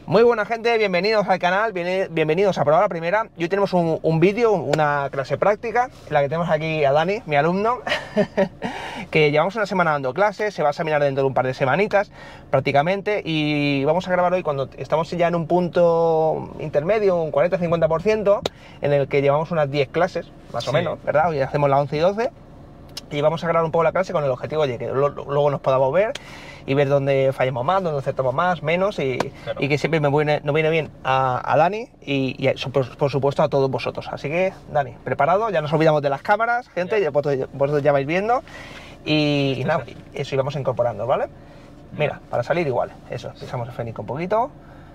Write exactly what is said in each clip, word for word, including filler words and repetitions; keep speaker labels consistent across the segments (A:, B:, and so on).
A: Muy buena gente, bienvenidos al canal, bienvenidos a Probar la Primera. Y hoy tenemos un, un vídeo, una clase práctica, en la que tenemos aquí a Dani, mi alumno, que llevamos una semana dando clases, se va a examinar dentro de un par de semanitas prácticamente, y vamos a grabar hoy cuando estamos ya en un punto intermedio, un cuarenta a cincuenta por ciento, en el que llevamos unas diez clases, más o sí. menos, ¿verdad? Hoy hacemos la once y doce. Y vamos a grabar un poco la clase con el objetivo de que luego nos podamos ver y ver dónde fallamos más, dónde acertamos más, menos, y, claro. y que siempre me viene, nos viene bien a, a Dani y, y por, por supuesto a todos vosotros. Así que, Dani, preparado, ya nos olvidamos de las cámaras, gente, ya. Vosotros, vosotros ya vais viendo y, y nada, eso íbamos incorporando, ¿vale? Mira, para salir igual, eso, pisamos el frénico un poquito.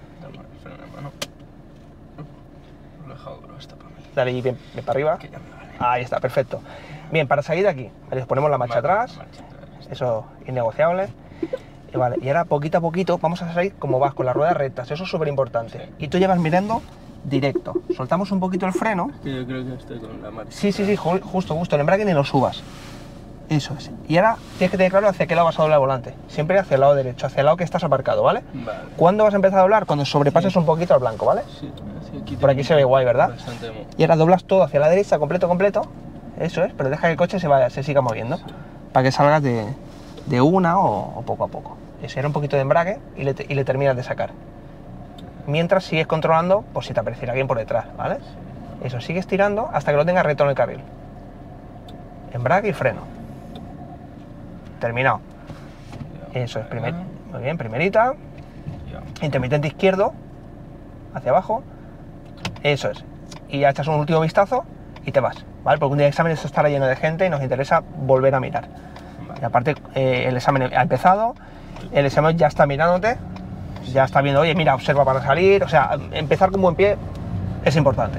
A: Dale bien, bien para arriba. Ahí está, perfecto. Bien, para salir de aquí, ¿vale? Ponemos la marcha vale, atrás, marcha atrás, eso innegociable. Y, vale, y ahora poquito a poquito vamos a salir como vas, con las ruedas rectas, eso es súper importante. Sí. Y tú llevas mirando directo. Soltamos un poquito el freno.
B: Es que yo creo que estoy con la marcha.
A: Sí, sí, sí, justo, justo, el embrague ni lo subas. Eso es. Y ahora tienes que tener claro hacia qué lado vas a doblar el volante. Siempre hacia el lado derecho, hacia el lado que estás aparcado, ¿vale? Vale. ¿Cuándo vas a empezar a doblar? Cuando sobrepases sí. un poquito al blanco, ¿vale? Sí. sí aquí Por aquí se ve guay, ¿verdad? Bastante. Y ahora doblas todo hacia la derecha, completo, completo. Eso es, pero deja que el coche se, vaya, se siga moviendo, sí. para que salgas de, de una o, o poco a poco. Eso era un poquito de embrague y le, y le terminas de sacar. Mientras sigues controlando, por si te apareciera alguien por detrás, ¿vale? Eso, sigues tirando hasta que lo tengas recto en el carril. Embrague y freno. Terminado. Eso es, primer, muy bien, primerita. Intermitente izquierdo, hacia abajo. Eso es. Y ya echas un último vistazo y te vas, ¿vale? Porque un día de examen esto estará lleno de gente y nos interesa volver a mirar. Vale. Y aparte, eh, el examen ha empezado, el examen ya está mirándote, ya está viendo, oye, mira, observa para salir, o sea, empezar con buen pie es importante.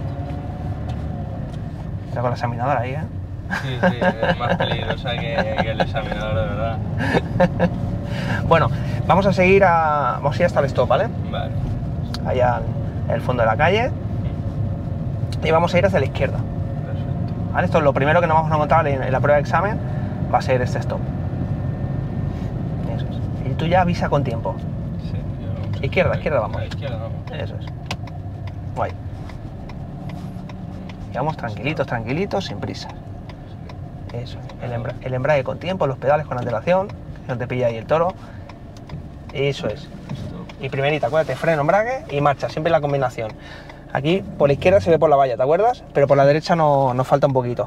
A: Está con la examinadora ahí, ¿eh?
B: Sí, sí, es más peligrosa que, que el examinador, de verdad.
A: Bueno, vamos a seguir a... vamos a ir hasta el stop, ¿vale?
B: Vale.
A: Allá en el fondo de la calle. Y vamos a ir hacia la izquierda. ¿Vale? Esto es lo primero que nos vamos a encontrar en, en la prueba de examen, va a ser este stop. Eso es. Y tú ya avisa con tiempo.
B: Sí, yo...
A: Izquierda, izquierda vamos.
B: A izquierda vamos.
A: Eso es. Guay. Y vamos tranquilitos, tranquilitos, sin prisa. Eso. El, embra el embrague con tiempo, los pedales con antelación, que no te pilla ahí el toro. Eso es. Y primerita, acuérdate, freno, embrague y marcha, siempre la combinación. Aquí por la izquierda se ve por la valla, ¿te acuerdas? Pero por la derecha no, nos falta un poquito.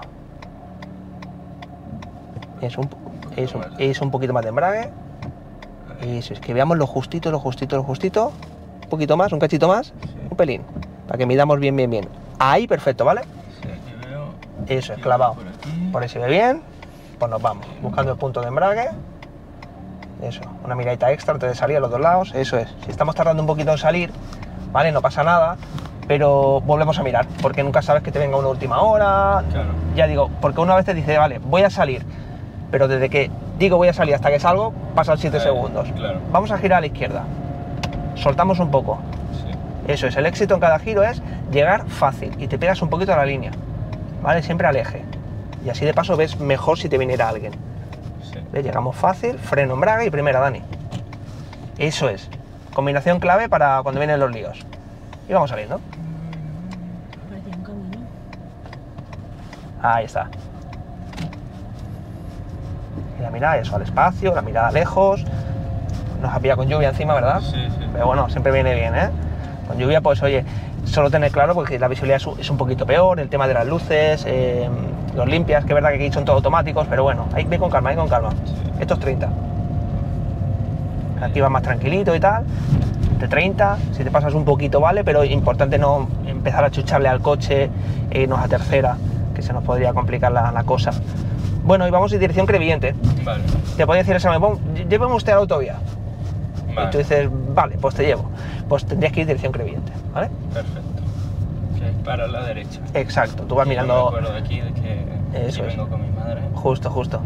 A: Eso, un, eso, eso, un poquito más de embrague. Eso, es que veamos lo justito, lo justito, lo justito. Un poquito más, un cachito más, un pelín. Para que midamos bien, bien, bien. Ahí, perfecto, ¿vale?
B: Sí, aquí veo.
A: Eso, es clavado. Por, por ahí se ve bien. Pues nos vamos, buscando el punto de embrague. Eso, una miradita extra antes de salir a los dos lados. Eso es. Si estamos tardando un poquito en salir, ¿vale? No pasa nada. Pero volvemos a mirar, porque nunca sabes que te venga una última hora.
B: Claro.
A: Ya digo, porque una vez te dice, vale, voy a salir, pero desde que digo voy a salir hasta que salgo, pasan siete
B: claro,
A: segundos.
B: Claro.
A: Vamos a girar a la izquierda. Soltamos un poco. Sí. Eso es, el éxito en cada giro es llegar fácil y te pegas un poquito a la línea, ¿vale? Siempre al eje. Y así de paso ves mejor si te viniera alguien. Sí. ¿Ves? Llegamos fácil, freno, embrague y primera, Dani. Eso es. Combinación clave para cuando vienen los líos. Y vamos saliendo. Ahí está. Y la mirada, eso, al espacio, la mirada lejos. Nos ha pillado con lluvia encima, ¿verdad?
B: Sí, sí.
A: Pero bueno, siempre viene bien, ¿eh? Con lluvia, pues oye, solo tener claro porque la visibilidad es un poquito peor, el tema de las luces, eh, los limpias, que es verdad que aquí son todos automáticos, pero bueno, ahí ve con calma, ahí con calma. Sí. Esto es treinta. Aquí va más tranquilito y tal. De treinta, si te pasas un poquito vale, pero importante no empezar a chucharle al coche e irnos a tercera, que se nos podría complicar la, la cosa. Bueno, y vamos en dirección crevillente. Vale. Te podría decir el examen, lléveme usted a la autovía. Vale. Y tú dices, vale, pues te llevo. Pues tendrías que ir en dirección crevillente, ¿vale?
B: Perfecto. Que es para la derecha.
A: Exacto, tú vas
B: sí,
A: mirando...
B: Yo me acuerdo de aquí, de que
A: Eso
B: aquí
A: es.
B: vengo con mi madre.
A: Justo, justo.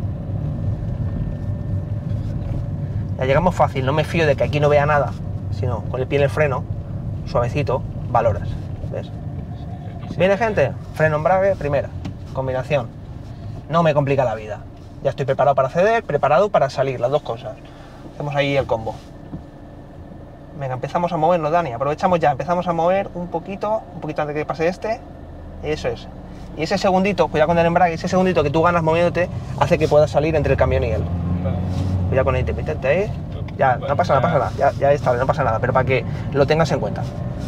A: Ya llegamos fácil, no me fío de que aquí no vea nada, sino con el pie en el freno, suavecito, valoras, ¿ves? Sí, ¿viene gente? Freno, embrague, primera, combinación. No me complica la vida. Ya estoy preparado para ceder, preparado para salir, las dos cosas. Hacemos ahí el combo. Venga, empezamos a movernos, Dani. Aprovechamos ya, empezamos a mover un poquito, un poquito antes de que pase este. Eso es. Y ese segundito, cuidado con el embrague, ese segundito que tú ganas moviéndote hace que puedas salir entre el camión y él.
B: Vale.
A: Cuidado con el intermitente ahí. Ya, no pasa nada, no pasa nada. Ya, ya está, no pasa nada, pero para que lo tengas en cuenta.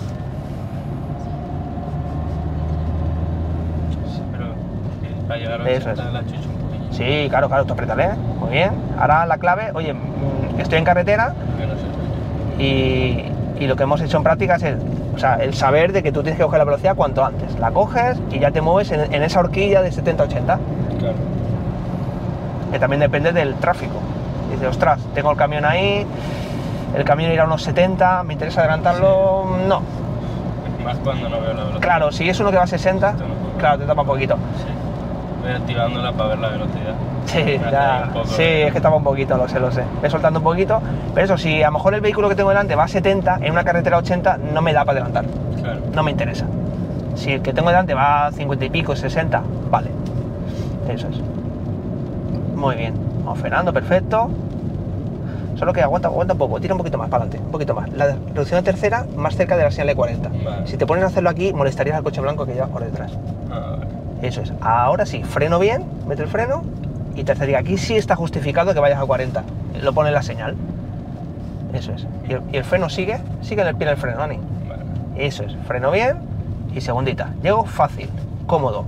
B: Sí, pero eh, para llegar a
A: Eso
B: ochenta
A: es.
B: la chucho un poquillo.
A: Sí, claro, claro, tú apriétale. Muy bien. Ahora la clave, oye, mm, estoy en carretera
B: Que no sé.
A: y, y lo que hemos hecho en práctica es el, o sea, el saber de que tú tienes que coger la velocidad cuanto antes. La coges y ya te mueves en, en esa horquilla de setenta a ochenta,
B: Claro.
A: que también depende del tráfico. Dices, ostras, tengo el camión ahí, el camión irá a unos setenta, ¿me interesa adelantarlo? No.
B: Más cuando no veo la velocidad.
A: Claro, si es uno que va a sesenta,
B: Esto no puedo.
A: claro, te tapa un poquito.
B: Sí. Voy activándola para ver la velocidad.
A: Sí,
B: Me hace
A: ya,
B: un poco
A: sí,
B: de-
A: es que tapa un poquito, lo sé, lo sé. Voy soltando un poquito, pero eso, si a lo mejor el vehículo que tengo delante va a setenta, en una carretera ochenta no me da para adelantar,
B: Claro.
A: no me interesa. Si el que tengo delante va a cincuenta y pico, sesenta, vale. Eso es. Muy bien, vamos frenando, perfecto. Solo que aguanta, aguanta un poco, tira un poquito más para adelante, un poquito más. La reducción de tercera más cerca de la señal de cuarenta.
B: Vale.
A: Si te pones a hacerlo aquí, molestarías al coche blanco que llevas por detrás.
B: Ah, vale.
A: Eso es. Ahora sí, freno bien, mete el freno y tercera. Aquí sí está justificado que vayas a cuarenta. Lo pone la señal. Eso es. Y el, y el freno sigue, sigue en el pie del freno, Dani.
B: Vale.
A: Eso es. Freno bien y segundita. Llego fácil, cómodo.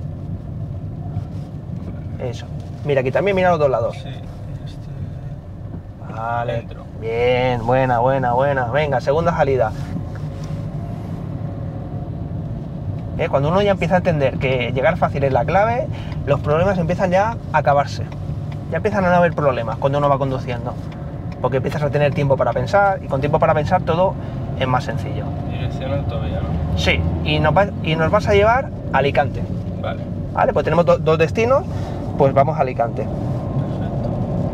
A: Eso. Mira, aquí también mira los dos lados.
B: Sí, este...
A: Vale.
B: Dentro.
A: Bien, buena, buena, buena. Venga, segunda salida. Eh, Cuando uno ya empieza a entender que llegar fácil es la clave, los problemas empiezan ya a acabarse. Ya empiezan a no haber problemas cuando uno va conduciendo. Porque empiezas a tener tiempo para pensar y con tiempo para pensar todo es más sencillo.
B: Dirección autovía, ¿no?
A: Sí, y nos, va- y nos vas a llevar a Alicante.
B: Vale.
A: ¿Vale? Pues tenemos do- dos destinos, pues vamos a Alicante.
B: Perfecto.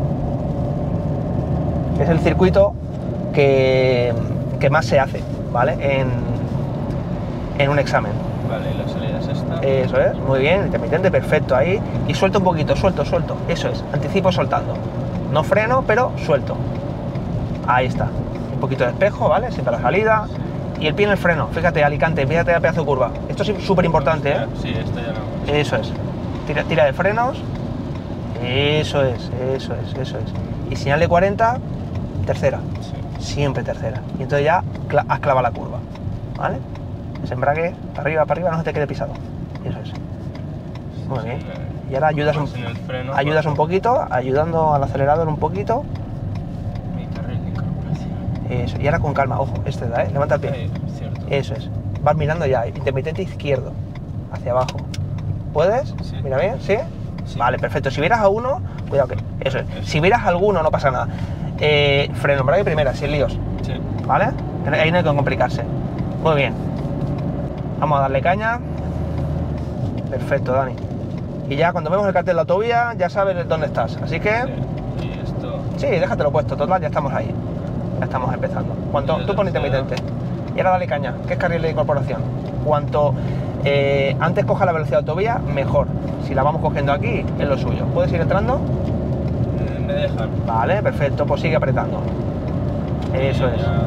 A: Es el circuito que, que más se hace, ¿vale? En, en un examen.
B: Vale, y la salida es esta.
A: Eso es, muy bien, intermitente, perfecto, ahí. Y suelto un poquito, suelto, suelto. Eso es, anticipo soltando. No freno, pero suelto. Ahí está. Un poquito de espejo, ¿vale? Siempre a la salida. Y el pie en el freno. Fíjate, Alicante, fíjate la pedazo de curva. Esto es súper importante, ¿eh?
B: Sí, esto ya no.
A: Eso es. Tira, tira de frenos. Eso es, eso es, eso es. Y señal de cuarenta, tercera.
B: Sí.
A: Siempre tercera. Y entonces ya cla- has clavado la curva, ¿vale? Ese embrague, para arriba, para arriba, no se te quede pisado. Eso es. Muy
B: Sí,
A: bien.
B: eh,
A: Y ahora ayudas un,
B: más en el freno,
A: ayudas un poquito, ayudando al acelerador un poquito.
B: Mi carril de incorporación.
A: Eso. Y ahora con calma, ojo, este da, ¿eh? Levanta el pie.
B: Ahí, cierto.
A: Eso es. Vas mirando ya, intermitente izquierdo, hacia abajo. ¿Puedes?
B: Sí.
A: Mira bien, ¿sí?
B: Sí.
A: Vale, perfecto. Si vieras a uno, cuidado que. Eso es. Si vieras a alguno, no pasa nada. Eh, freno, embrague primera, sin líos.
B: Sí.
A: ¿Vale? Ahí no hay que complicarse. Muy bien. Vamos a darle caña. Perfecto, Dani. Y ya cuando vemos el cartel de la autovía, ya sabes dónde estás. Así que,
B: Sí. Y esto.
A: sí, déjatelo puesto, total, ya estamos ahí. Ya estamos empezando. Cuanto,
B: Y
A: tú pon
B: tercera.
A: intermitente. Y ahora dale caña, que es carril de incorporación. Cuanto eh, antes coja la velocidad de autovía, mejor. Si la vamos cogiendo aquí, es lo suyo. ¿Puedes ir entrando?
B: eh, Me dejan.
A: Vale, perfecto, pues sigue apretando. Eso
B: Y
A: es.
B: ya-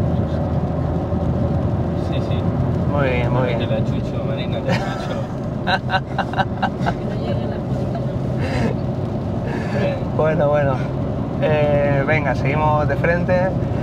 B: Sí, sí.
A: Muy bien, muy
B: Que
A: bien.
B: la chucho, Marina, te chucho. Bien.
A: Bueno, bueno. Eh, venga, seguimos de frente.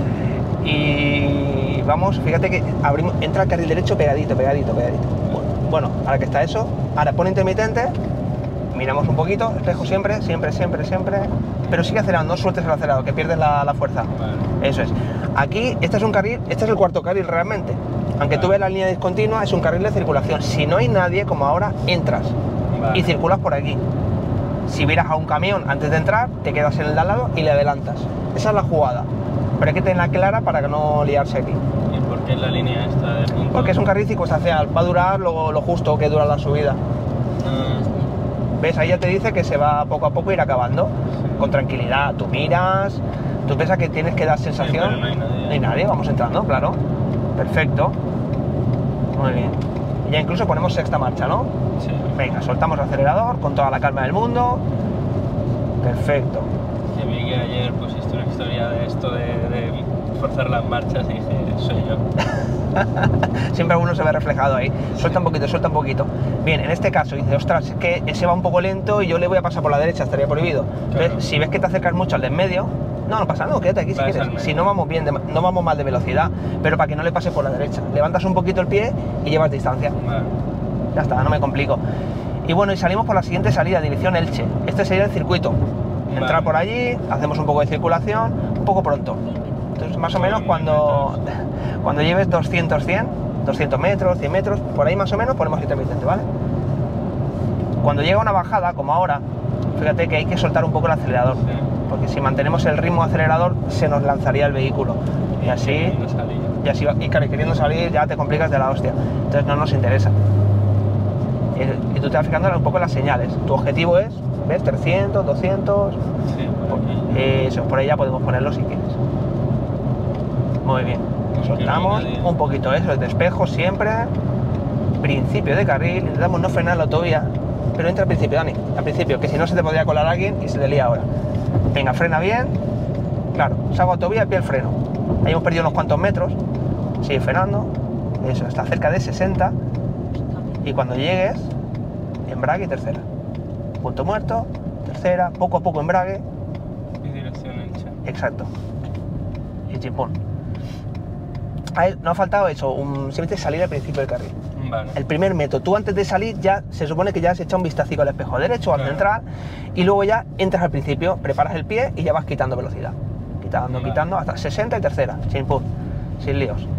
A: Y vamos, fíjate que abrimos, entra el carril derecho pegadito, pegadito, pegadito. Bueno, bueno, ahora que está eso, ahora pone intermitente, miramos un poquito, espejo siempre, siempre, siempre, siempre, pero sigue acelerando, no sueltes el acelerador, que pierdes la, la fuerza.
B: Vale.
A: Eso es. Aquí, este es un carril, este es el cuarto carril realmente. Aunque tú
B: Vale.
A: veas la línea discontinua, es un carril de circulación. Si no hay nadie, como ahora, entras
B: Vale.
A: y circulas por aquí. Si vieras a un camión antes de entrar, te quedas en el de al lado y le adelantas. Esa es la jugada. Pero hay que tenerla clara para que no liarse aquí.
B: ¿Y por qué la línea esta de punto?
A: Porque es un carril circunstancial, va a durar lo, lo justo que dura la subida.
B: Ah,
A: ¿Ves? Ahí ya te dice que se va poco a poco a ir acabando. Con tranquilidad, tú miras, tú piensas que tienes que dar sensación.
B: pero no hay nadie.
A: No hay nadie, vamos entrando, claro. Perfecto. Muy bien. Y ya incluso ponemos sexta marcha, ¿no?
B: sí.
A: Venga, soltamos el acelerador con toda la calma del mundo. Perfecto.
B: Que vi que ayer pusiste una historia de esto de, de forzar las marchas y dije, soy yo.
A: Siempre alguno se ve reflejado ahí. Suelta un poquito, suelta un poquito. Bien, en este caso dice, ostras, es que ese va un poco lento y yo le voy a pasar por la derecha, estaría prohibido.
B: Claro.
A: ¿Ves? Si ves que te acercas mucho al de en medio, no, no pasa nada, no, quédate aquí si
B: Vas
A: quieres.
B: al medio.
A: Si no vamos bien, de- no vamos mal de velocidad, pero para que no le pase por la derecha. Levantas un poquito el pie y llevas distancia.
B: Vale.
A: Ya está, no me complico. Y bueno, y salimos por la siguiente salida, dirección Elche. Este sería el circuito. Entrar
B: Vale.
A: por allí, hacemos un poco de circulación, un poco pronto. Entonces, más o menos cuando, cuando lleves doscientos, cien, doscientos metros, cien metros, por ahí más o menos ponemos intermitente, ¿vale? Cuando llega una bajada, como ahora, fíjate que hay que soltar un poco el acelerador,
B: Sí.
A: porque si mantenemos el ritmo acelerador se nos lanzaría el vehículo. Y así,
B: No salía.
A: y así va- y claro, y queriendo salir ya te complicas de la hostia. Entonces no nos interesa. Y, y tú te vas fijando un poco en las señales. Tu objetivo es, ¿ves? trescientos, doscientos,
B: Sí, por aquí.
A: eso, por ahí ya podemos ponerlo si quieres. Muy bien. Soltamos
B: no hay nadie.
A: un poquito eso, el despejo siempre. Principio de carril, intentamos no frenar la autovía, pero entra al principio, Dani, al principio, que si no se te podría colar alguien y se te lía ahora. Venga, frena bien. Claro, salgo a autovía, pie el freno. Ahí hemos perdido unos cuantos metros. Sigue frenando. Eso, está cerca de sesenta. Y cuando llegues, embrague y tercera. Punto muerto, tercera, poco a poco embrague.
B: Y dirección Elche.
A: Exacto. Y chimpón. Ahí no ha faltado eso, un, simplemente salir al principio del carril.
B: Vale.
A: El primer método, tú antes de salir ya se supone que ya has echado un vistacico al espejo derecho o al
B: Claro.
A: central y luego ya entras al principio, preparas el pie y ya vas quitando velocidad. Quitando,
B: Vale.
A: quitando hasta sesenta y tercera, chimpún, sin líos.
B: Sí,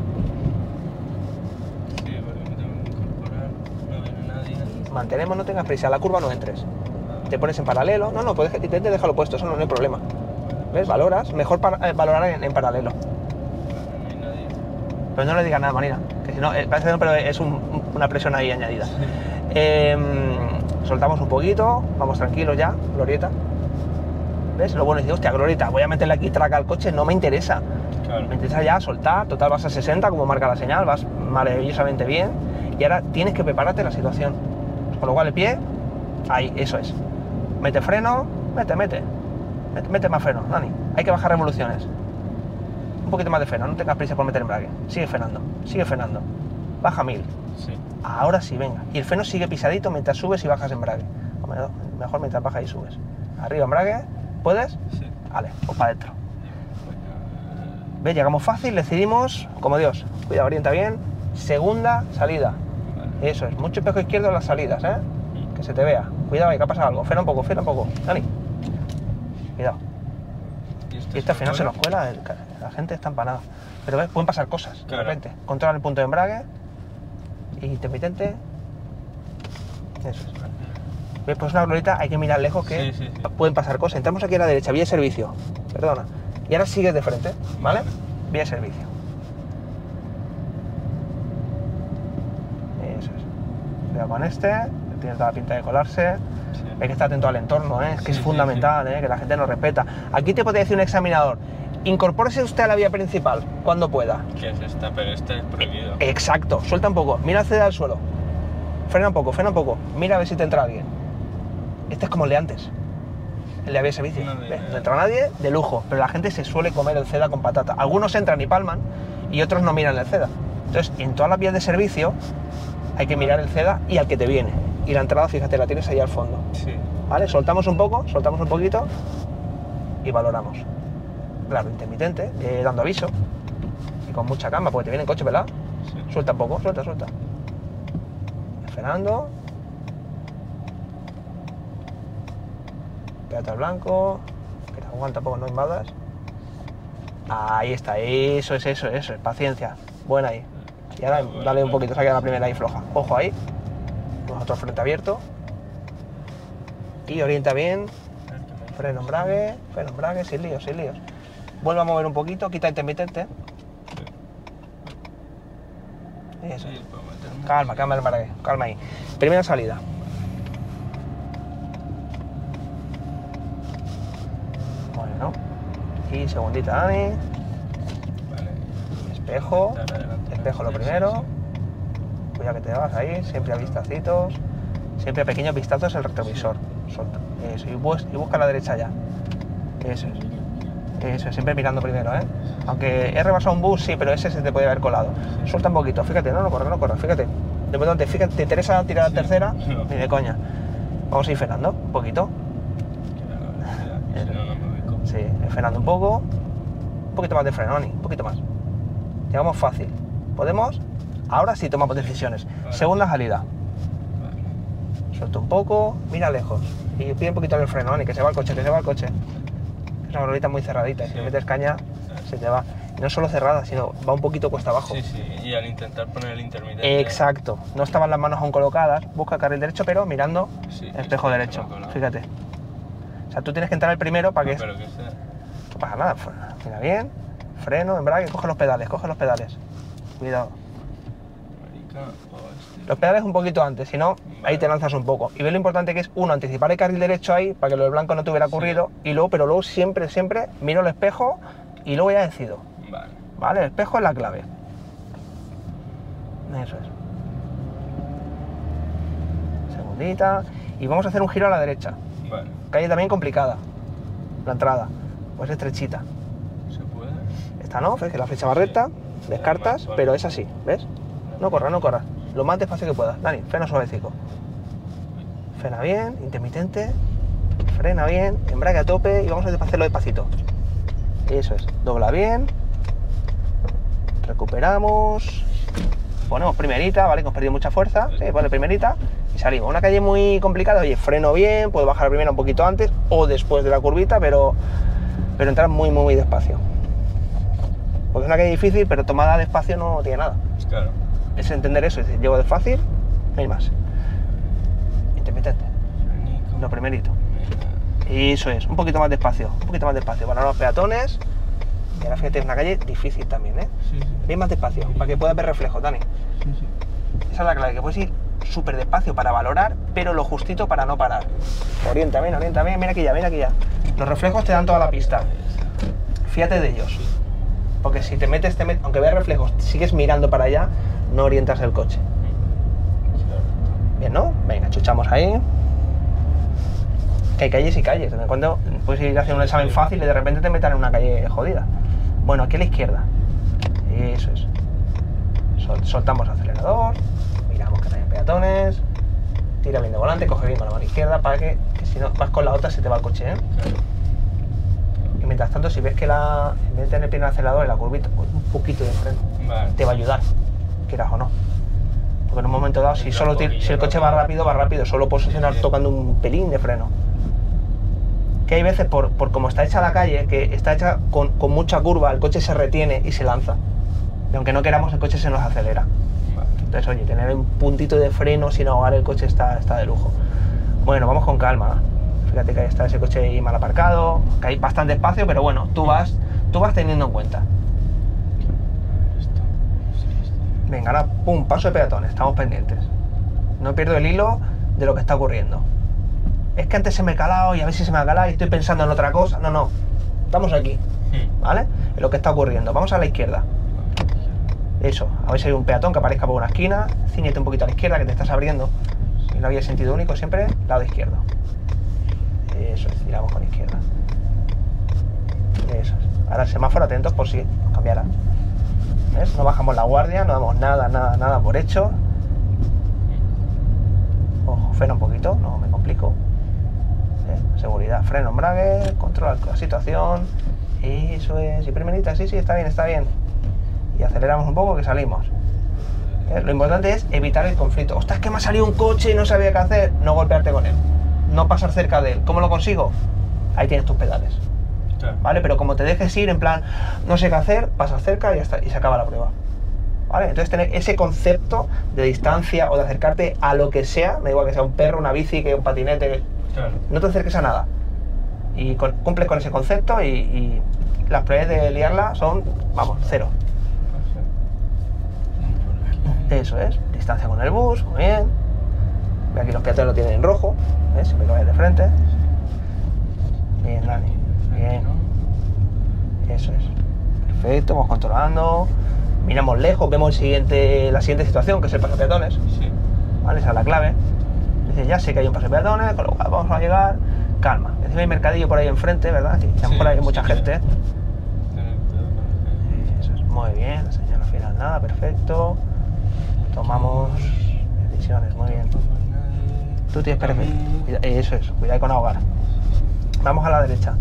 B: porque me tengo que incorporar. No viene nadie.
A: Mantenemos, no tengas prisa, a la curva no entres. Te pones en paralelo, no, no, puedes intenta dejarlo puesto, eso no, no hay problema. ¿Ves? Valoras, mejor para- eh, valorar en, en paralelo.
B: Vale, no hay nadie.
A: Pero no le digas nada, Marina, que si no, eh, parece que no, pero es un- una presión ahí añadida. Eh, soltamos un poquito, vamos tranquilos ya, glorieta. ¿Ves? Lo bueno es decir, hostia, glorieta, voy a meterle aquí traca al coche, no me interesa.
B: Claro.
A: Me interesa ya soltar, total vas a sesenta, como marca la señal, vas maravillosamente bien. Y ahora tienes que prepararte la situación. Con lo cual el pie, ahí, eso es. Mete freno, mete, mete. Mete, mete más freno, Dani. Hay que bajar revoluciones. Un poquito más de freno, no tengas prisa por meter embrague. Sigue frenando, sigue frenando. Baja mil.
B: Sí.
A: Ahora sí, venga. Y el freno sigue pisadito mientras subes y bajas embrague. O mejor, mejor mientras bajas y subes. Arriba embrague, ¿puedes?
B: Sí.
A: Vale, pues para adentro.
B: Pues,
A: ¿Ves? Llegamos fácil, decidimos, como Dios. Cuidado, orienta bien. Segunda salida.
B: vale.
A: Eso es, mucho espejo izquierdo en las salidas, ¿eh? Que se te vea. Cuidado, ahí, que ha pasado algo. Frena un poco, frena un poco. Dani. Cuidado.
B: ¿Y
A: Y este al final se nos cuela, el- la gente está empanada. Pero ves, pueden pasar cosas de
B: Claro.
A: repente. Controla el punto de embrague. Y intermitente. Eso es. ¿Ves? Pues una glorieta hay que mirar lejos que
B: Sí, sí, sí.
A: pueden pasar cosas. Entramos aquí a la derecha, vía de servicio. Perdona. Y ahora sigues de frente, ¿vale?
B: Vale.
A: Vía de servicio. Eso es. Cuidado con este, que tiene toda la pinta de colarse.
B: Sí.
A: Hay que estar atento al entorno, ¿eh? Es que
B: Sí,
A: es
B: sí,
A: fundamental, ¿eh? Que la gente nos respeta. Aquí te podría decir un examinador, incorpórese usted a la vía principal cuando pueda.
B: ¿Qué es esta? Pero este es prohibido.
A: Exacto, suelta un poco, mira hacia al suelo. Frena un poco, frena un poco, mira a ver si te entra alguien. Este es como el de antes, el de vía de servicio.
B: No, de-
A: ¿Ves? No entra nadie, de lujo, pero la gente se suele comer el CEDA con patata. Algunos entran y palman y otros no miran el CEDA. Entonces, en todas las vías de servicio hay que mirar el CEDA y al que te viene. Y la entrada, fíjate, la tienes ahí al fondo.
B: Sí.
A: ¿Vale? Soltamos un poco, soltamos un poquito y valoramos. Claro, intermitente, eh, dando aviso y con mucha calma, porque te viene el coche, ¿verdad?
B: Sí.
A: Suelta un poco, suelta, suelta. Frenando. Pégate al blanco. Que te aguanta poco, no invadas. Ahí está, eso es, eso, eso es, paciencia. Buena ahí. Y ahora dale un poquito, se ha quedado la primera ahí floja. Ojo ahí. Nosotros frente abierto. Y orienta bien. Freno embrague, freno embrague, sin líos, sin líos. Vuelve a mover un poquito, quita intermitente. Eso es.
B: Sí, puedo meterme.
A: Calma, calma el embrague, calma ahí. Primera salida. Bueno. Y segundita, Dani.
B: Vale.
A: Espejo.
B: Dar adelante.
A: Espejo lo
B: Sí,
A: primero.
B: sí,
A: Cuidado que te vas ahí, siempre a vistacitos. Siempre a pequeños vistazos el retrovisor. Solta. Eso, y, bus- y busca a la derecha ya. Eso es. Eso, siempre mirando primero, ¿eh? Aunque he rebasado un bus, sí, pero ese se te puede haber colado. Suelta un poquito, fíjate, no, no corre, no corre, fíjate. De momento, fíjate, ¿te interesa tirar
B: Sí,
A: la tercera?
B: no.
A: Ni de coña. Vamos a ir frenando, un poquito.
B: Si no, no me ubico.
A: Sí, frenando un poco. Un poquito más de freno, Ani, un poquito más. Llegamos fácil. ¿Podemos? Ahora sí tomamos decisiones.
B: Vale.
A: Segunda salida.
B: Vale.
A: Suelta un poco, mira lejos. Y pide un poquito el freno, Ani, que se va el coche, que se va el coche. Es una bolita muy cerradita, y si
B: Sí.
A: le metes caña, se te va. No solo cerrada, sino va un poquito cuesta abajo.
B: Sí, sí, y al intentar poner el intermitente...
A: Exacto. No estaban las manos aún colocadas, busca carril derecho, pero mirando
B: Sí,
A: el espejo
B: está
A: derecho.
B: colocado.
A: Fíjate. O sea, tú tienes que entrar el primero para que...
B: No, pero que sea...
A: No pasa nada. Mira bien. Freno, embrague, coge los pedales, coge los pedales. Cuidado.
B: Marica, o este...
A: Los pedales un poquito antes, si no, ahí te lanzas un poco. Y ve lo importante que es, uno, anticipar el carril derecho ahí, para que lo del blanco no te hubiera ocurrido,
B: Sí.
A: y luego, pero luego siempre, siempre miro el espejo y luego ya decido.
B: Vale.
A: ¿Vale? El espejo es la clave. Eso es. Segundita. Y vamos a hacer un giro a la derecha.
B: Vale.
A: Calle también complicada. La entrada. Pues estrechita.
B: ¿Se puede?
A: Esta no, ves que la flecha va recta, descartas,
B: Vale.
A: pero es así, ¿ves? No corras, no corras. Lo más despacio que puedas. Dani, frena suavecico. Frena bien, intermitente. Frena bien, embrague a tope y vamos a hacerlo despacito. Eso es. Dobla bien. Recuperamos. Ponemos primerita, ¿vale? Que hemos perdido mucha fuerza. Sí, vale, primerita. Y salimos. Una calle muy complicada. Oye, freno bien, puedo bajar la primera un poquito antes o después de la curvita, pero, pero entrar muy, muy, muy despacio. Porque es una calle difícil, pero tomada despacio no tiene nada.
B: Claro.
A: Es entender eso, es decir, llego de fácil, no hay más. Intermitente,
B: Nico.
A: lo primerito.
B: Mira.
A: Y eso es, un poquito más despacio, un poquito más despacio. Para los peatones, y ahora fíjate, es una calle difícil también, ¿eh?
B: Sí, sí.
A: Bien más despacio, para que puedas ver reflejos, Dani.
B: Sí, sí.
A: Esa es la clave, que puedes ir súper despacio para valorar, pero lo justito para no parar. Orienta bien, orienta bien, mira aquí ya, mira aquí ya. Los reflejos te dan toda la pista. Fíjate de ellos. Porque si te metes, te met- aunque veas reflejos, sigues mirando para allá, no orientas el coche. Bien, ¿no? Venga, chuchamos ahí. Que hay calles y calles. De vez en cuando puedes ir a hacer un examen fácil y de repente te metan en una calle jodida. Bueno, aquí a la izquierda. Eso es. Sol- soltamos el acelerador. Miramos que no hay peatones. Tira bien de volante, coge bien con la mano izquierda para que, que si no vas con la otra se te va el coche, ¿eh?
B: Claro.
A: Y mientras tanto, si ves que la, en vez de tener el pie en el acelerador, en la curvita, pues un poquito de freno,
B: Vale.
A: te va a ayudar, quieras o no. Porque en un momento dado, si,
B: Entra
A: solo
B: un
A: ti-
B: poquillo
A: si el coche va rápido, va rápido, solo puedes funcionar
B: Sí, sí.
A: tocando un pelín de freno. Que hay veces, por, por como está hecha la calle, que está hecha con, con mucha curva, el coche se retiene y se lanza. Y aunque no queramos, el coche se nos acelera.
B: Vale.
A: Entonces, oye, tener un puntito de freno sin ahogar el coche está, está de lujo. Bueno, vamos con calma. Fíjate que ahí está ese coche ahí mal aparcado, que hay bastante espacio, pero bueno, tú vas, tú vas teniendo en cuenta.
B: Esto. Sí, esto.
A: Venga, ahora, pum, paso de peatones, estamos pendientes. No pierdo el hilo de lo que está ocurriendo. Es que antes se me ha calado y a ver si se me ha calado y estoy pensando en otra cosa. No, no, estamos aquí,
B: Hmm.
A: ¿vale? En lo que está ocurriendo. Vamos a la izquierda. Eso, a ver si hay un peatón que aparezca por una esquina, cíñete un poquito a la izquierda que te estás abriendo. Si no había sentido único, siempre lado izquierdo. Eso es, tiramos con izquierda. Eso es. Ahora el semáforo, atentos por si cambiará. ¿Ves? No bajamos la guardia, no damos nada, nada, nada por hecho. Ojo, frena un poquito, no me complico. ¿Eh? Seguridad, freno, embrague, controla la situación. Eso es. Y primerita, sí, sí, está bien, está bien. Y aceleramos un poco que salimos. ¿Eh? Lo importante es evitar el conflicto. Ostras, que me ha salido un coche y no sabía qué hacer. No golpearte con él. No pasar cerca de él. ¿Cómo lo consigo? Ahí tienes tus pedales.
B: Claro.
A: ¿Vale? Pero como te dejes ir en plan, no sé qué hacer, pasas cerca y ya está, y se acaba la prueba. ¿Vale? Entonces tener ese concepto de distancia o de acercarte a lo que sea, me da igual que sea un perro, una bici, que un patinete,
B: Claro.
A: no te acerques a nada. Y con- cumples con ese concepto y, y las probabilidades de liarla son, vamos, cero. Eso es, distancia con el bus, muy bien. Ve aquí los peatones lo tienen en rojo, ¿ves? Siempre que vayas de frente. Bien, Dani, bien. Eso es. Perfecto, vamos controlando. Miramos lejos, vemos el siguiente, la siguiente situación, que es el paso de peatones.
B: Sí.
A: ¿Vale? Esa es la clave. Dice, ya sé que hay un paso de peatones, con lo cual vamos a llegar. Calma. Es Encima hay mercadillo por ahí enfrente, ¿verdad? Sí,
B: Sí,
A: por ahí hay
B: sí,
A: mucha
B: sí.
A: gente. Eso es, muy bien, la señal al final nada, perfecto. Tomamos decisiones, muy bien. Tú tienes perfecto. Cuida- Eso es, cuidado con ahogar. Vamos a la derecha.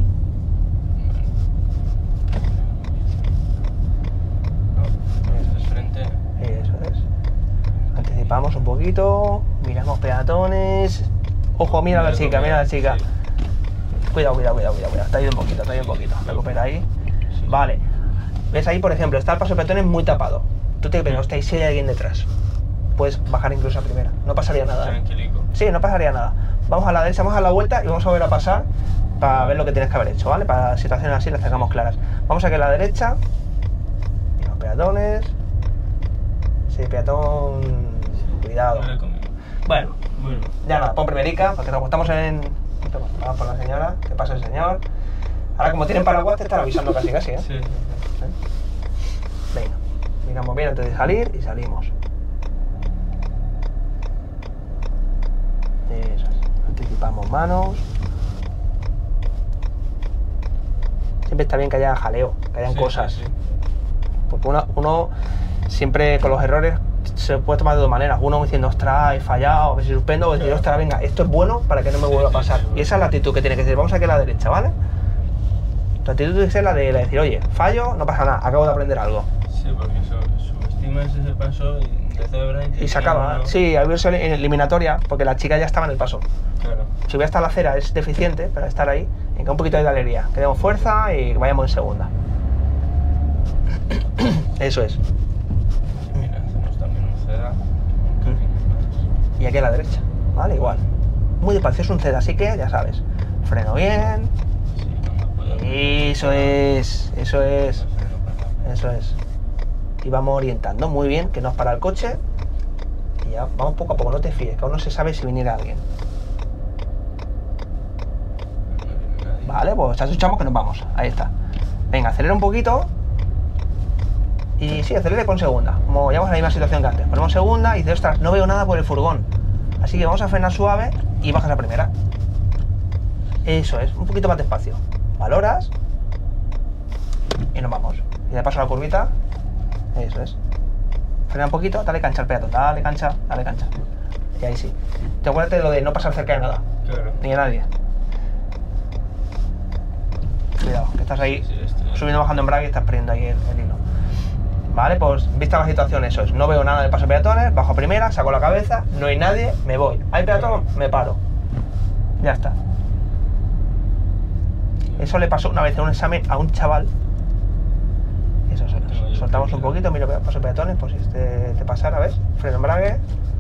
B: De frente.
A: Eso es. Anticipamos un poquito, miramos peatones. Ojo, mira a la chica, mira a la chica.
B: Sí.
A: Cuidado, cuidado, cuidado, cuidado, cuidado. Te ha ido un poquito, te ha ido un poquito. Recupera ahí. Vale. ¿Ves ahí, por ejemplo, está el paso de peatones muy tapado? Tú te piensas, hostia, ¿y si hay alguien detrás? Puedes bajar incluso a primera. No pasaría nada. ¿eh?
B: Tranquilico.
A: Sí, no pasaría nada. Vamos a la derecha, vamos a la vuelta y vamos a volver a pasar para ver lo que tienes que haber hecho, ¿vale? Para situaciones así las tengamos claras. Vamos aquí a la derecha. Y los peatones. Sí, peatón. Cuidado.
B: Vale conmigo.
A: Bueno,
B: Bueno.
A: ya nada, pon primerica, porque nos estamos en. Vamos por la señora, que pasa el señor. Ahora, como tienen paraguas, te están avisando casi casi, ¿eh?
B: Sí, sí, sí.
A: ¿Eh? Venga, miramos bien antes de salir y salimos. Eso es. Anticipamos manos. Siempre está bien que haya jaleo, que hayan
B: Sí,
A: cosas.
B: sí, sí.
A: Porque uno, uno siempre con los errores se puede tomar de dos maneras. Uno diciendo, ostras, he fallado, a ver si suspendo, o decir,
B: Claro.
A: ostras, venga, esto es bueno para que no me
B: Sí,
A: vuelva a
B: sí,
A: pasar.
B: sí,
A: Y esa es la actitud que tiene que ser. Vamos aquí a la derecha, ¿vale? Tu actitud tiene que ser la de, la de decir, oye, fallo, no pasa nada, acabo de aprender algo.
B: Sí, porque su- subestimas ese paso y de cebra
A: Y se acaba.
B: uno-
A: Sí, al verse en eliminatoria, porque la chica ya estaba en el paso.
B: Claro.
A: Si hubiera estado la acera es deficiente para estar ahí, venga, un poquito de alegría, que demos fuerza y que vayamos en segunda. Eso es.
B: Mira, hacemos también un ceda. Un cariño más.
A: Y aquí a la derecha, ¿vale? Igual. Muy despacio, es un C E D, así que ya sabes. Freno bien.
B: Sí, cuando puedo.
A: Eso es, eso es,
B: Freno para-
A: eso es. Y vamos orientando muy bien, que no os para el coche. Y ya vamos poco a poco, no te fíes, que aún no se sabe si viniera alguien.
B: No viene nadie.
A: Vale, pues ya escuchamos que nos vamos. Ahí está. Venga, acelera un poquito. Y sí, acelere con segunda. Como llevamos en la misma situación que antes. Ponemos segunda y dices, ostras, no veo nada por el furgón. Así que vamos a frenar suave y bajas a primera. Eso es, un poquito más despacio. Valoras. Y nos vamos. Y de paso a la curvita. Eso es. Frena un poquito, dale cancha al peatón. Dale cancha, dale cancha. Y ahí sí. Te acuérdate de lo de no pasar cerca de nada.
B: Claro.
A: Ni de nadie. Cuidado, que estás ahí
B: Sí, estoy-
A: subiendo, bajando embrague y estás perdiendo ahí el, el hilo. Vale, pues vista la situación, eso es. No veo nada del paso de peatones, bajo primera, saco la cabeza, no hay nadie, me voy. ¿Hay peatón? Me paro. Ya está. Eso le pasó una vez en un examen a un chaval. Eso es.
B: Tengo yo
A: Soltamos
B: que
A: un
B: mirar.
A: poquito, miro que paso de peatones, pues si este te pasara, ¿ves? Freno embrague.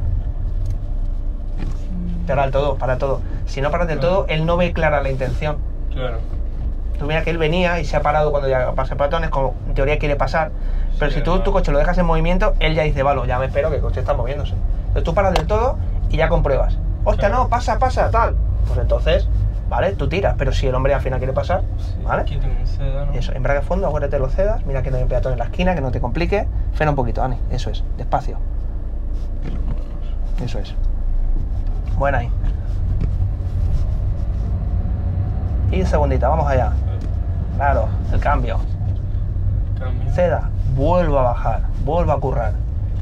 A: Para el todo, para todo. Si no paras del todo, él no ve clara la intención.
B: Claro.
A: Tú mira que él venía y se ha parado cuando ya pasa peatones, como en teoría quiere pasar. Pero
B: Sí,
A: si tú
B: no.
A: tu coche lo dejas en movimiento, él ya dice, vale, ya me espero que el coche está moviéndose. Entonces tú paras del todo y ya compruebas. Hostia,
B: Claro.
A: no, pasa, pasa, tal. Pues entonces, vale, tú tiras. Pero si el hombre al final quiere pasar,
B: Sí,
A: ¿vale?
B: aquí tengo un ceda, ¿no?
A: Eso, embrague a fondo, acuérdate de los cedas. Mira que no hay peatón en la esquina, que no te complique. Frena un poquito, Ani. Eso es, despacio. Eso es. Buena ahí. Y segundita, vamos allá. Claro, el cambio.
B: Cambio.
A: Ceda, vuelvo a bajar, vuelvo a currar.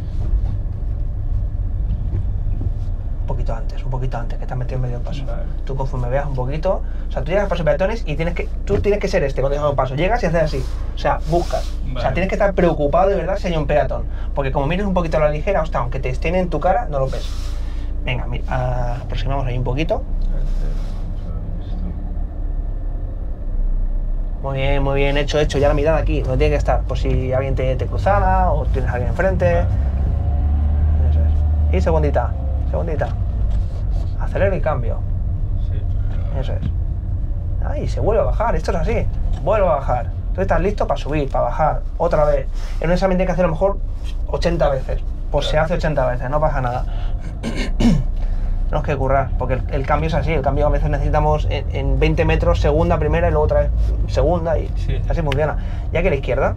A: Un poquito antes, un poquito antes, que te has metido en medio del paso.
B: Vale.
A: Tú conforme veas un poquito, o sea, tú llegas al paso de peatones y tienes que, tú tienes que ser este cuando llegas a un paso. Llegas y haces así, o sea, buscas. O sea,
B: Vale.
A: tienes que estar preocupado de verdad si hay un peatón. Porque como mires un poquito a la ligera, hostia, aunque te estén en tu cara, no lo ves. Venga, mira, ah, aproximamos ahí un poquito. Muy bien, muy bien, hecho, hecho. Ya la mirada aquí, donde tiene que estar. Por si alguien te, te cruzara o tienes a alguien enfrente.
B: Vale.
A: Eso es. Y segundita, segundita. Acelera y cambio.
B: Sí, pero-
A: Eso es. Ahí, se vuelve a bajar. Esto es así. Vuelve a bajar. Tú estás listo para subir, para bajar. Otra vez. En un examen tienes que hacer a lo mejor ochenta veces. Pues se
B: Claro.
A: hace ochenta veces, no pasa nada. Tenemos que currar, porque el, el cambio es así. El cambio a veces necesitamos en, en veinte metros, segunda, primera y luego otra vez segunda y
B: Sí.
A: así funciona. Ya que a la izquierda,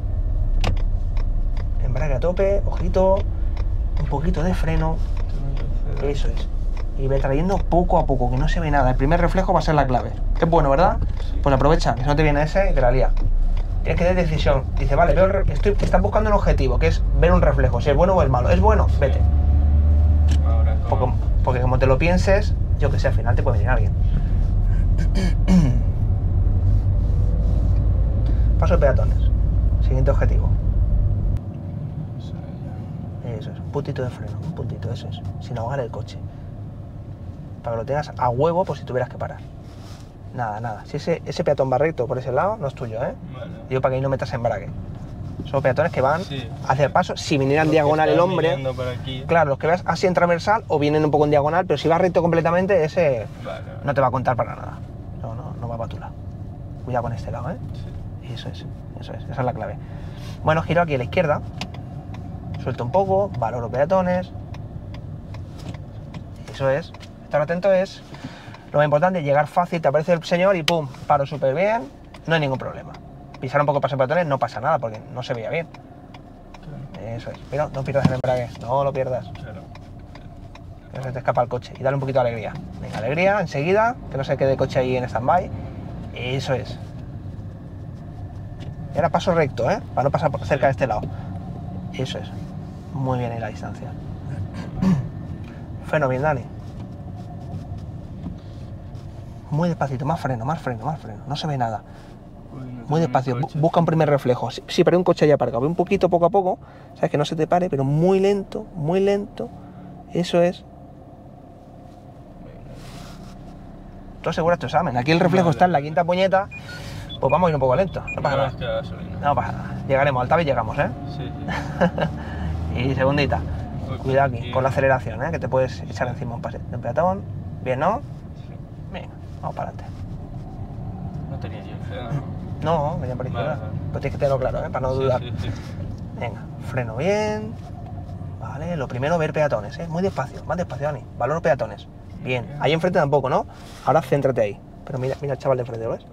A: embrague a tope, ojito, un poquito de freno.
B: Tengo yo ceda.
A: Eso es. y ve trayendo poco a poco, que no se ve nada. El primer reflejo va a ser la clave. Es bueno, ¿verdad? Pues aprovecha, que si no te viene ese y te la lía. Tienes que dar decisión. Dice, vale, veo el re- estoy, estás buscando un objetivo, que es ver un reflejo, si es bueno o es malo. Es bueno, vete.
B: Ahora
A: Porque,
B: con...
A: porque como te lo pienses, yo que sé, al final te puede venir alguien. Paso de peatones. Siguiente objetivo. Eso es, un puntito de freno, un puntito, eso es. Sin ahogar el coche. Para que lo tengas a huevo por si tuvieras que parar. Nada, nada. Si ese, ese peatón va recto por ese lado, no es tuyo, ¿eh?
B: Vale.
A: Digo para que ahí no metas embrague. Son peatones que van
B: Sí.
A: hacia el paso. Si viniera en
B: Los que
A: diagonal el
B: están
A: hombre,
B: viniendo por aquí.
A: claro, los que veas así en transversal o vienen un poco en diagonal, pero si va recto completamente, ese
B: Vale.
A: no te va a contar para nada. No, no, no va para tu lado. Cuidado con este lado, ¿eh?
B: Sí.
A: Eso es, eso es, esa es la clave. Bueno, giro aquí a la izquierda, suelto un poco, valoro peatones. Eso es. Estar atento es lo más importante, llegar fácil, te aparece el señor y pum, paro súper bien, no hay ningún problema. Pisar un poco paso de peatones no pasa nada porque no se veía bien.
B: Claro.
A: Eso es. Pero no pierdas el embrague, no lo pierdas,
B: Claro.
A: que no se te escapa el coche. Y dale un poquito de alegría. Venga, alegría enseguida, que no se quede el coche ahí en stand-by. Eso es. Y ahora paso recto, ¿eh? Para no pasar por cerca de este lado. Eso es. Muy bien ahí la distancia. Freno bien, Dani. Muy despacito, más freno, más freno, más freno. No se ve nada. Muy despacio. Bu- busca un primer reflejo. Sí, sí, pero hay un coche allá aparcado. Ve un poquito, poco a poco. Sabes que no se te pare, pero muy lento, muy lento. Eso es. Tú aseguras tu examen. Aquí el reflejo está en la quinta puñeta. Pues vamos a ir un poco lento. No pasa
B: Nada
A: nada.
B: más que la gasolina.
A: No pasa nada. Llegaremos, al Tabi llegamos, ¿eh?
B: Sí, sí.
A: Y segundita.
B: Uy,
A: Cuidado aquí,
B: y-
A: con la aceleración, ¿eh? Que te puedes echar encima un pase de un peatón. Bien, ¿no?
B: Sí.
A: Venga, vamos para adelante.
B: No tenía yo el freno.
A: No, venía por izquierda.
B: Vale, vale.
A: Pero tienes que tenerlo claro, ¿eh? Para no
B: Sí,
A: dudar.
B: sí, sí.
A: Venga, freno bien. Vale, lo primero ver peatones, ¿eh? Muy despacio, más despacio, Dani. Valoro peatones. Bien. Ahí enfrente tampoco, ¿no? Ahora céntrate ahí. Pero mira, mira el chaval de enfrente, ¿lo ves?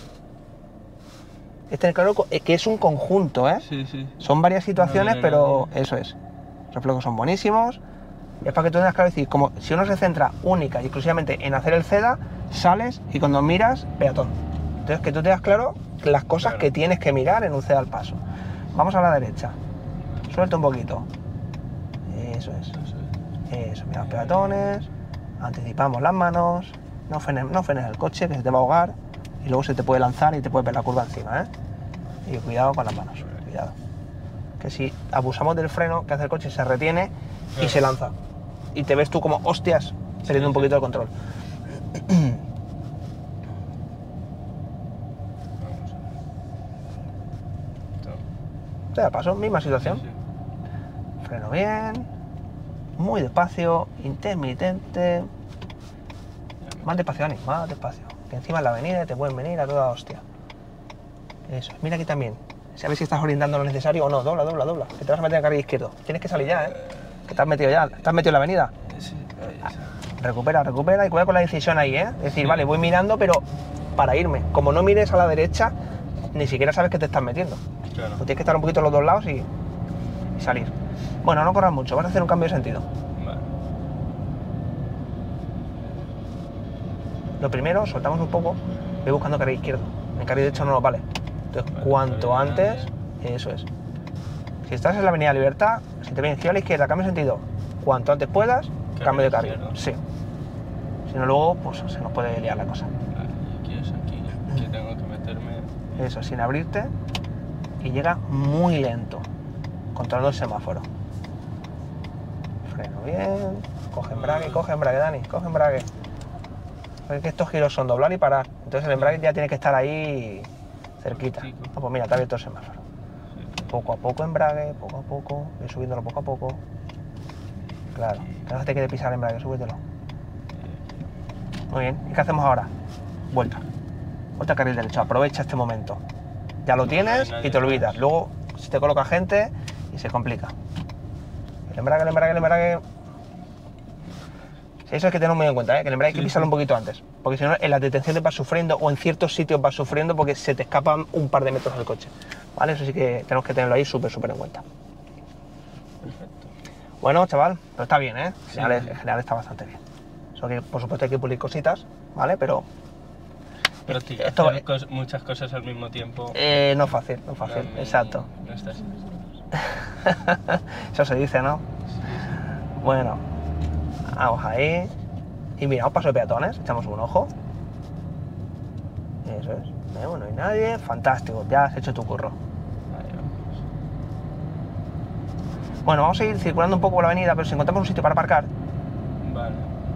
A: Es tener claro co- eh, que es un conjunto, ¿eh?
B: Sí, sí.
A: Son varias situaciones,
B: viene
A: pero
B: nadie.
A: eso es. Los reflejos son buenísimos. Y es para que tú tengas claro decir, como si uno se centra única y exclusivamente en hacer el CEDA, sales y cuando miras, peatón. Entonces que tú tengas claro las cosas
B: Claro.
A: que tienes que mirar en un CEDA al paso. Vamos a la derecha. Suelta un poquito. Eso es.
B: Eso es.
A: Eso, mira los peatones. Anticipamos las manos. No frenes, no frenes el coche, que se te va a ahogar. Y luego se te puede lanzar y te puede ver la curva encima, ¿eh? Y cuidado con las manos, cuidado. Que si abusamos del freno que hace el coche, se retiene y
B: Claro.
A: se lanza. Y te ves tú como, hostias, perdiendo un
B: sí.
A: poquito el control.
B: Vamos a ver. Esto.
A: Te da paso, misma situación.
B: Sí, sí.
A: Freno bien. Muy despacio, intermitente. Más despacio, Dani, más despacio. Que encima en la avenida te pueden venir a toda hostia. Eso, mira aquí también. Sabes si estás orientando lo necesario o no. Dobla, dobla, dobla. Que te vas a meter en el carril izquierdo. Tienes que salir ya, ¿eh? Que te has metido ya. Te has metido en la avenida.
B: Sí, ahí está.
A: Recupera, recupera y cuidado con la decisión ahí, ¿eh? Es decir,
B: Sí.
A: vale, voy mirando, pero para irme. Como no mires a la derecha, ni siquiera sabes que te estás metiendo.
B: Claro.
A: Pues tienes que estar un poquito en los dos lados y, y salir. Bueno, no corras mucho, vas a hacer un cambio de sentido.
B: Vale.
A: Lo primero, soltamos un poco, voy buscando carril izquierdo. En carril derecho no nos vale. Entonces,
B: Vale,
A: cuanto
B: carril
A: antes, eso es. Si estás en la avenida Libertad, si te vienes izquierda a la izquierda, cambio de sentido. Cuanto antes puedas, cambio de carril.
B: izquierdo.
A: Sí. Si no, luego pues, se nos puede liar la cosa.
B: Vale, y aquí es aquí. Que tengo que meterme.
A: Eso, sin abrirte. Y llega muy lento, controlando el semáforo. Freno bien. Coge embrague, coge embrague, Dani, coge embrague. Porque que estos giros son doblar y parar. Entonces el embrague ya tiene que estar ahí cerquita.
B: Chico.
A: Ah, pues mira, te ha abierto el semáforo. Poco a poco embrague, poco a poco, voy subiéndolo poco a poco. Claro, que no te quede pisar el embrague, súbetelo. Muy bien, ¿y qué hacemos ahora? Vuelta. Vuelta al carril derecho, aprovecha este momento. Ya lo tienes y te olvidas. Luego se te coloca gente y se complica. El embrague, el embrague, el embrague. Sí, eso hay que tenerlo muy en cuenta, ¿eh? Que el embrague hay que
B: Sí,
A: pisarlo
B: sí.
A: un poquito antes. Porque si no, en las detenciones vas sufriendo o en ciertos sitios vas sufriendo porque se te escapan un par de metros del coche. ¿Vale? Eso sí que tenemos que tenerlo ahí súper, súper en cuenta.
B: Perfecto.
A: Bueno, chaval, pero está bien, ¿eh? En
B: Sí,
A: general,
B: sí.
A: en general está bastante bien. Eso que, por supuesto, hay que pulir cositas, ¿vale? Pero
B: Pero tío,
A: esto-
B: hacer cos- muchas cosas al mismo tiempo.
A: eh, no es fácil, no es fácil,
B: no,
A: exacto.
B: No estás.
A: Eso se dice, ¿no? Bueno, vamos ahí. Y mira, un paso de peatones, echamos un ojo. Eso es. Eh, bueno, no hay nadie, fantástico, ya has hecho tu curro.
B: Ahí vamos.
A: Bueno, vamos a ir circulando un poco por la avenida, pero si encontramos un sitio para aparcar.
B: Vale.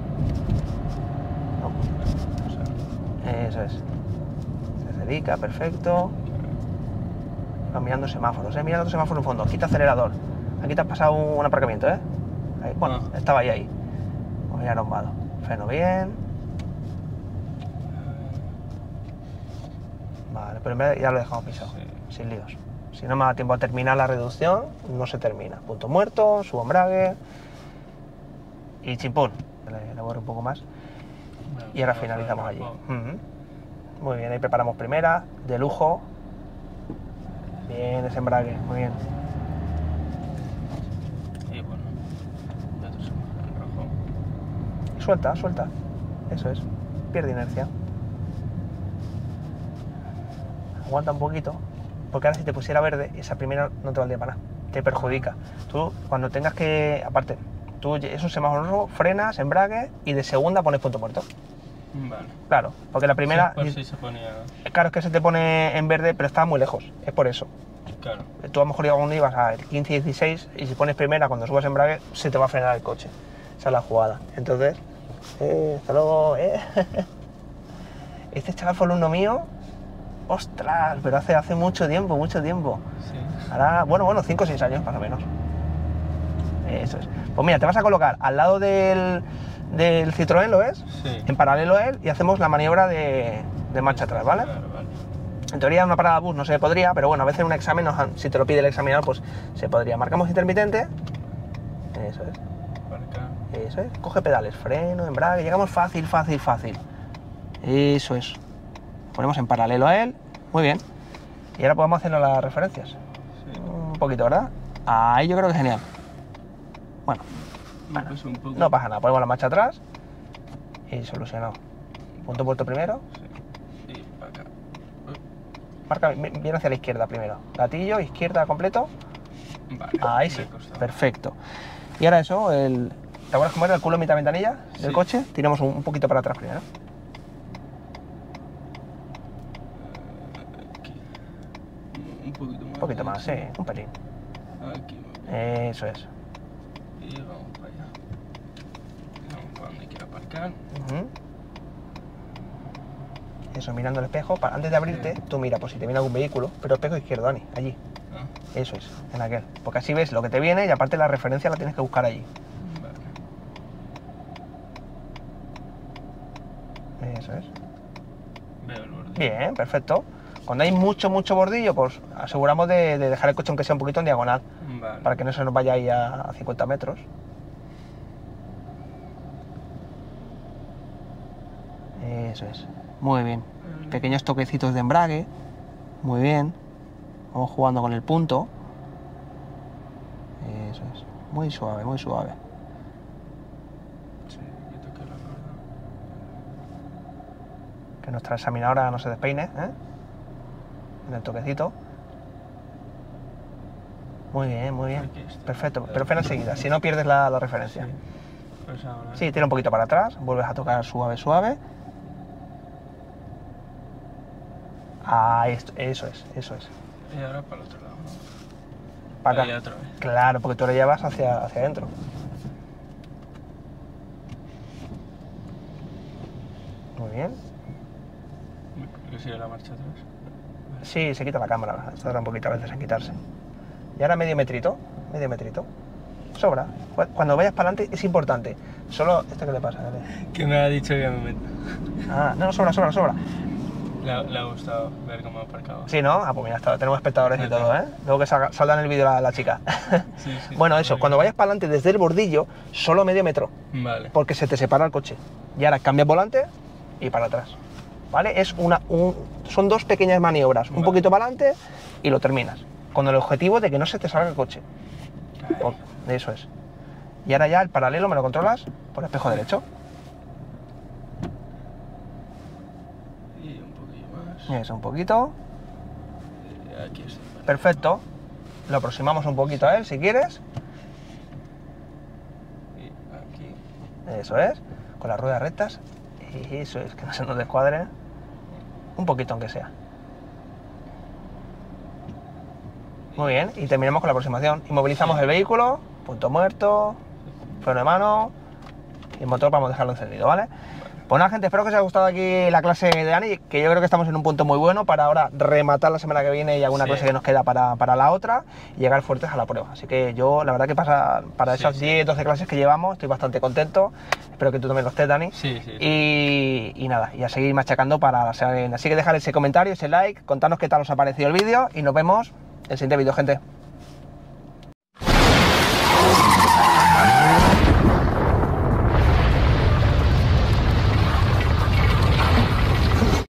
A: No,
B: O sea,
A: eso es. Se dedica, perfecto. Va mirando semáforos, eh. Mira el otro semáforo en fondo. Quita acelerador. Aquí te has pasado un aparcamiento, eh. Ahí, bueno,
B: Ah.
A: estaba ahí, ahí. Pues ya arrombado. Freno bien. Vale, pero en vez de- ya lo dejamos pisado.
B: Sí.
A: Sin líos. Si no me da tiempo a terminar la reducción, no se termina. Punto muerto, subo embrague. Y chimpún. Le, le borro un poco más.
B: bueno,
A: Y ahora
B: vamos a
A: finalizamos
B: ver
A: allí.
B: un poco.
A: Ujú. Muy bien, ahí preparamos primera, de lujo. Bien, ese embrague, muy bien.
B: Y bueno, y otro semáforo en rojo.
A: Suelta, suelta. Eso es. Pierde inercia. Aguanta un poquito. Porque ahora si te pusiera verde, esa primera no te valdría para nada. Te perjudica. Tú, cuando tengas que... Aparte, tú es un semáforo rojo, frenas, embrague y de segunda pones punto muerto.
B: Vale.
A: Claro, porque la primera...
B: Sí, por si se ponía.
A: Claro, es que se te pone en verde, pero está muy lejos. Es por eso.
B: Claro.
A: Tú a lo mejor aún ibas a quince, dieciséis y si pones primera cuando subas embrague se te va a frenar el coche. Esa es la jugada. Entonces, eh, hasta luego, eh. Este chaval fue alumno mío, ostras, pero hace, hace mucho tiempo, mucho tiempo.
B: Sí.
A: Ahora, bueno, bueno, cinco o seis años más o menos. Eso es. Pues mira, te vas a colocar al lado del, del Citroën, ¿lo ves?
B: Sí.
A: En paralelo a él y hacemos la maniobra de, de marcha atrás, ¿vale?
B: Claro, vale.
A: En teoría, en una parada de bus no se podría, pero bueno, a veces en un examen, nos han- si te lo pide el examinador, pues se podría. Marcamos intermitente. Eso es,
B: Aparcar.
A: eso es. Coge pedales, freno, embrague. Llegamos fácil, fácil, fácil. Eso es. Ponemos en paralelo a él. Muy bien. Y ahora podemos hacernos las referencias.
B: Sí.
A: Un poquito, ¿verdad? Ahí yo creo que genial. Bueno,
B: Me pasó un poco.
A: no pasa nada. Ponemos la marcha atrás y solucionado. Punto puerto primero.
B: Sí. Y para acá.
A: Marca bien hacia la izquierda primero. Gatillo, izquierda completo.
B: Vale.
A: Ahí
B: me
A: sí,
B: ha costado.
A: perfecto. Y ahora eso, el, ¿te acuerdas cómo era el culo mitad ventanilla del
B: Sí.
A: coche? Tiramos un, un poquito para atrás primero.
B: Aquí. Un poquito más.
A: Un poquito más, sí, un pelín.
B: Aquí.
A: Eso es.
B: Y vamos para allá. Vamos para donde quiero aparcar.
A: Ujú. Eso, mirando el espejo. Para, antes de abrirte, tú mira por si te viene algún vehículo, pero espejo izquierdo, Dani, allí.
B: Ah,
A: Eso es, en aquel. Porque así ves lo que te viene y aparte la referencia la tienes que buscar allí.
B: vale.
A: Eso es.
B: Veo el borde.
A: Bien, perfecto. Cuando hay mucho, mucho bordillo, pues aseguramos de, de dejar el coche aunque sea un poquito en diagonal,
B: Vale.
A: para que no se nos vaya ahí a, a cincuenta metros. Eso es. Muy bien. Pequeños toquecitos de embrague. Muy bien. Vamos jugando con el punto. Eso es. Muy suave, muy suave.
B: Sí, aquí toqué la cuerda.
A: Que nuestra examinadora no se despeine, ¿eh? En el toquecito. Muy bien, muy bien.
B: Aquí está.
A: Perfecto. Pero frena enseguida, si no pierdes la, la referencia.
B: Sí. Pues ahora.
A: Sí, tira un poquito para atrás, vuelves a tocar suave, suave. Ah, esto, eso es, eso es.
B: Y ahora para el otro lado.
A: Para
B: Ahí
A: acá.
B: otra vez.
A: Claro, porque tú lo llevas hacia, hacia adentro. Muy bien.
B: Que sigue la marcha atrás.
A: Sí, se quita la cámara, se tarda un poquito a veces en quitarse. Y ahora medio metrito, medio metrito. Sobra. Cu- Cuando vayas para adelante es importante. Solo, ¿esto qué le pasa? Dale.
B: Que me ha dicho que me meta.
A: Ah, no, no, sobra, sobra, sobra.
B: Le, le ha gustado ver cómo ha aparcado.
A: Sí, ¿no? Ah, pues mira, está, tenemos espectadores y todo, ¿eh? Luego que salga, salga en el vídeo la, la chica.
B: Sí, sí.
A: Bueno, eso, cuando vayas para adelante desde el bordillo, solo medio metro,
B: Vale.
A: porque se te separa el coche. Y ahora cambias volante y para atrás. ¿Vale? Es una, un- son dos pequeñas maniobras, un
B: Vale.
A: poquito para adelante y lo terminas. Con el objetivo de que no se te salga el coche.
B: Ahí.
A: Por- eso es. Y ahora ya el paralelo me lo controlas por espejo derecho. Eso, un poquito.
B: Eh, Aquí está. Vale.
A: Perfecto. Lo aproximamos un poquito a él si quieres.
B: Y aquí.
A: Eso es. Con las ruedas rectas. Eso es, que no se nos descuadre. Un poquito aunque sea. Muy bien. Y terminamos con la aproximación. Inmovilizamos el vehículo. Punto muerto. Freno de mano. Y el motor vamos a dejarlo encendido, ¿vale? Pues nada, gente, espero que os haya gustado aquí la clase de Dani, que yo creo que estamos en un punto muy bueno para ahora rematar la semana que viene y alguna
B: Sí.
A: clase que nos queda para, para la otra y llegar fuertes a la prueba. Así que yo, la verdad que pasa, para
B: Sí,
A: esas
B: sí.
A: diez, doce clases que llevamos, estoy bastante contento. Espero que tú también lo estés, Dani.
B: Sí, sí.
A: Y, y nada, y a seguir machacando para la semana que viene. Así que dejad ese comentario, ese like, contanos qué tal os ha parecido el vídeo y nos vemos en el siguiente vídeo, gente.